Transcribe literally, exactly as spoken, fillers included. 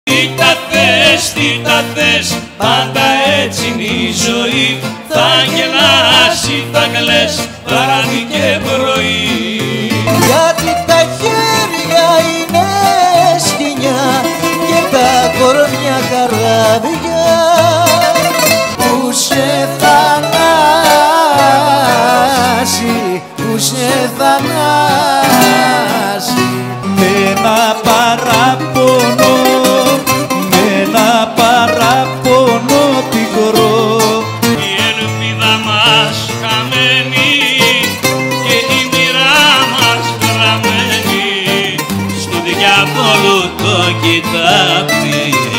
Τι τα θες, τι τα θες, πάντα έτσι είναι η ζωή. Θα γελάσει, θα κλαις, βράδυ και πρωί. Γιατί τα χέρια είναι σκοινιά και τα κορμιά καράβια που σε θανάσει, που σε θανάσει. Με ένα παράπονο, με ένα παράπονο πικρό, Η ελπίδα μας χαμένη και η μοίρα μας γραμμένη, στου διαβόλου το κοιτάπι.